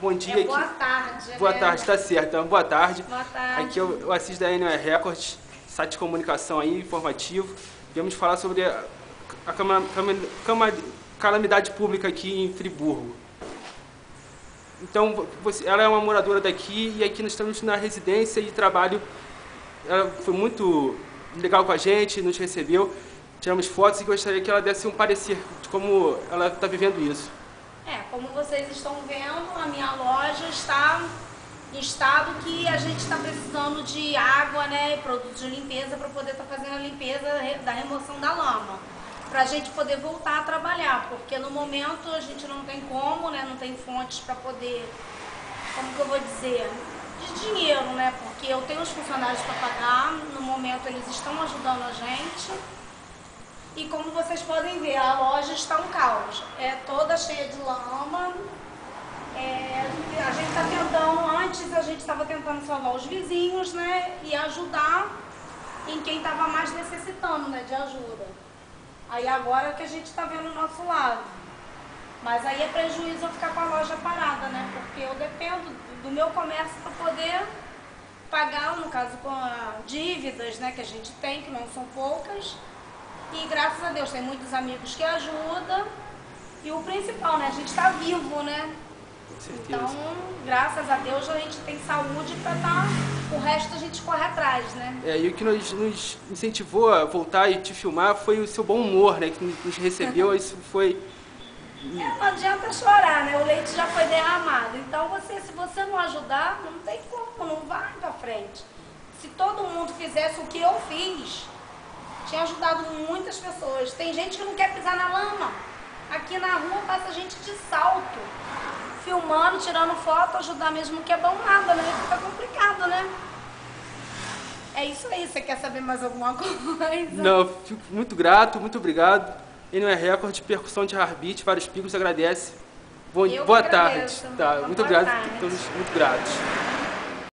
bom dia. Boa tarde. Boa tarde, tá certo. Então, boa tarde. Boa tarde. Aqui eu assisto da NOE Records, site de comunicação aí, informativo. Viemos falar sobre a calamidade pública aqui em Friburgo. Então, ela é uma moradora daqui e aqui nós estamos na residência de trabalho. Ela foi muito legal com a gente, nos recebeu, tiramos fotos e gostaria que ela desse um parecer de como ela está vivendo isso. Como vocês estão vendo, a minha loja está em estado que a gente está precisando de água, né, e produtos de limpeza para poder estar fazendo a limpeza da remoção da lama, para a gente poder voltar a trabalhar, porque no momento a gente não tem como, né, não tem fontes para poder, como que eu vou dizer, de dinheiro, né, porque eu tenho os funcionários para pagar, no momento eles estão ajudando a gente. E como vocês podem ver, a loja está um caos, é toda cheia de lama. A gente está tentando, antes a gente estava tentando salvar os vizinhos, né, e ajudar em quem estava mais necessitando, né, de ajuda. Aí agora que a gente está vendo o nosso lado. Mas aí é prejuízo eu ficar com a loja parada, né, porque eu dependo do meu comércio para poder pagar, no caso com dívidas, né, que a gente tem, que não são poucas. E graças a Deus tem muitos amigos que ajudam. E o principal, né? A gente está vivo, né? Com certeza. Então, graças a Deus a gente tem saúde para estar. O resto a gente corre atrás, né? E o que nos incentivou a voltar e te filmar foi o seu bom humor, né? Que nos recebeu, isso foi... Não adianta chorar, né? O leite já foi derramado. Então, se você não ajudar, não tem como, não vai para frente. Se todo mundo fizesse o que eu fiz, tinha ajudado muitas pessoas. Tem gente que não quer pisar na lama. Aqui na rua passa gente de salto, filmando, tirando foto, ajudar mesmo que é bom nada, né? Fica complicado, né? É isso aí. Você quer saber mais alguma coisa? Não, fico muito grato, muito obrigado. NOE Record, percussão de Heartbeat, vários picos, agradece. Boa tarde. Tá, muito obrigado, estamos muito gratos.